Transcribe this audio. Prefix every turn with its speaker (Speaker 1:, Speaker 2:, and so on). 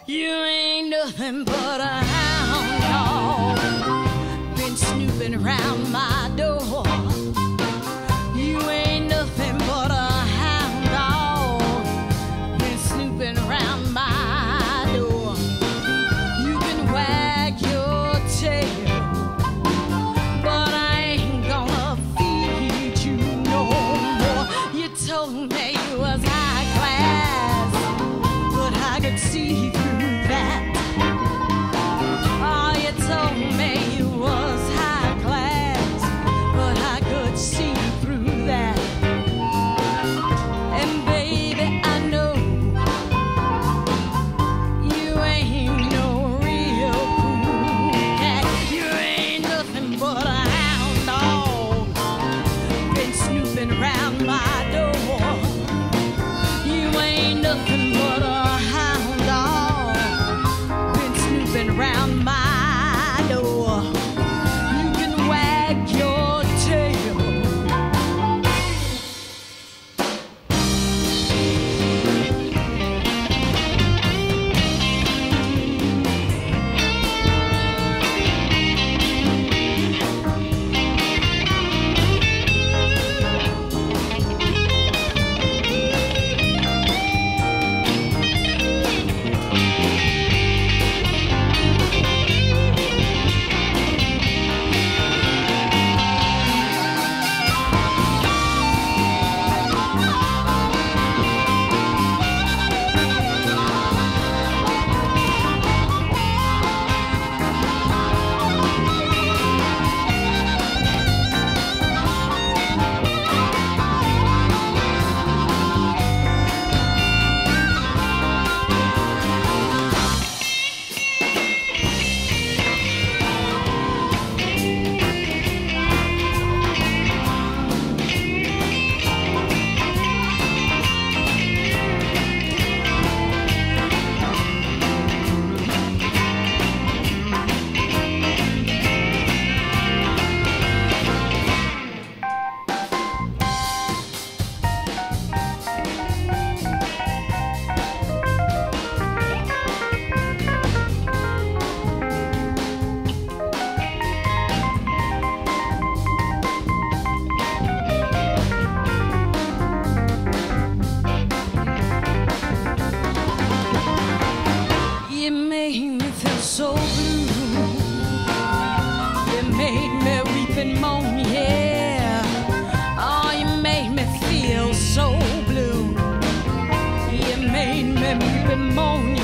Speaker 1: You ain't nothing but a hound dog, been snooping around my door. You ain't nothing but a hound dog, been snooping around my door. You can wag your tail, but I ain't gonna feed you no more. You told me you was high class, but I could see through that. Oh, you told me you was high class, but I could see through that. And baby, I know you ain't no real cool cat. You ain't nothing but a hound dog, been snooping around my door. You ain't nothing but a hound dog, been snooping around my door. You can wag your tail, you made me feel so blue. You made me weep and moan, yeah. Oh, you made me feel so blue. You made me weep and moan,